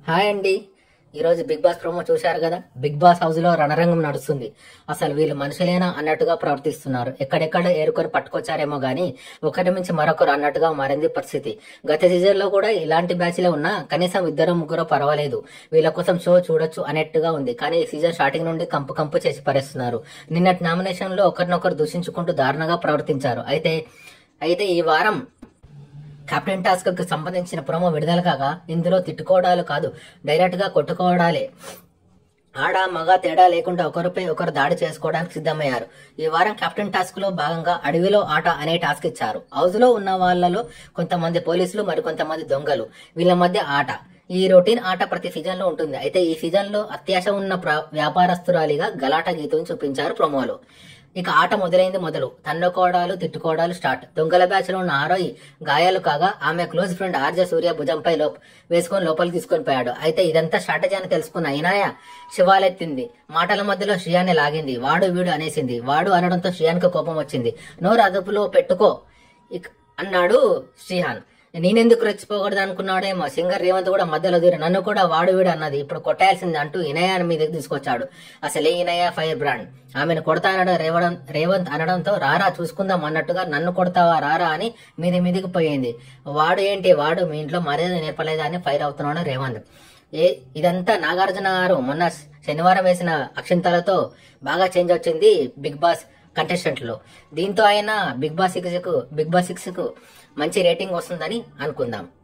Hi అండి. ఈరోజు big boss promo చూశారు కదా. బిగ్ బాస్ హౌస్ లో రణరంగం నడుస్తుంది. అసలు వీళ్ళు మనుషులేనా అన్నట్టుగా ప్రవర్తిస్తున్నారు. ఎక్కడెక్కడ ఏరుకొని పట్టుకొచ్చారేమో గానీ ఒకరి నుంచి మరొకరు అన్నట్టుగా మారింది పరిస్థితి. గత సీజన్ లో కూడా ఇలాంటి బ్యాచ్లే ఉన్నా కనీసం ఇద్దరు ముగ్గురు పర్వాలేదు, వీళ్ళ కోసం షో చూడొచ్చు అనేట్టుగా ఉంది. కానీ ఈ సీజన్ స్టార్టింగ్ నుండి కంపు కంపు చేసి పరేస్తున్నారు. నిన్నటి నామినేషన్ లో ఒకరినొకరు దూషించుకుంటూ దారుణంగా ప్రవర్తించారు. అయితే ఈ వారం కెప్టెన్ టాస్క్ కి సంబంధించిన ప్రోమో విడుదల కాగా ఇందులో తిట్టుకోవడాలు కాదు, డైరెక్ట్ గా కొట్టుకోవడాలే. ఆడ మగ తేడా లేకుండా ఒకరిపై ఒకరు దాడి చేసుకోవడానికి సిద్ధమయ్యారు. ఈ వారం కెప్టెన్ టాస్క్ లో భాగంగా అడవిలో ఆట అనే టాస్క్ ఇచ్చారు. హౌస్ లో ఉన్న వాళ్ళలో కొంతమంది పోలీసులు, మరికొంతమంది దొంగలు, వీళ్ళ మధ్య ఆట. ఈ రొటీన్ ఆట ప్రతి సీజన్ లో ఉంటుంది. అయితే ఈ సీజన్ లో అత్యాశ ఉన్న వ్యాపారస్తురాలిగా గలాట గీతం చూపించారు ప్రోమోలో. ఇక ఆట మొదలు తన్నుకోవడాలు, తిట్టుకోవడాలు స్టార్ట్. దొంగల బ్యాచ్ లో ఉన్న ఆరోయి గాయాలు కాగా ఆమె క్లోజ్ ఫ్రెండ్ ఆర్జే సూర్య భుజంపై వేసుకొని లోపలికి తీసుకొని పోయాడు. అయితే ఇదంతా స్ట్రాటజీ అని తెలుసుకున్న ఇనాయ శివాలెత్తింది. మాటల మధ్యలో శ్రియాన్ని లాగింది. వాడు వీడు అనేసింది. వాడు అనడంతో శ్రియాన్కి కోపం వచ్చింది. నోరు అదుపులో పెట్టుకో అన్నాడు శ్రీహాన్. నేనెందుకు రెచ్చిపోకూడదు అనుకున్నాడేమో. సింగర్ రేవంత్ కూడా మధ్యలో దూరి నన్ను కూడా వాడు వీడు అన్నది, ఇప్పుడు కొట్టాల్సింది అంటూ ఇనయ మీదకి తీసుకొచ్చాడు. అసలే ఇనయ ఫైర్ బ్రాండ్. ఆమెను కొడతా అనడం రేవంత్ అనడంతో రారా చూసుకుందాం అన్నట్టుగా నన్ను కొడతావా రారా అని మీదికి పోయింది. వాడు ఏంటి, వాడు మీ ఇంట్లో మర్యాద నేర్పలేదా అని ఫైర్ అవుతున్నాడు రేవంత్. ఇదంతా నాగార్జున గారు మొన్న శనివారం వేసిన అక్షింతలతో బాగా చేంజ్ వచ్చింది బిగ్ బాస్ కంటెస్టెంట్ లో. దీంతో ఆయన బిగ్ బాస్ 6 కు మంచి రేటింగ్ వస్తుందని అనుకుందాం.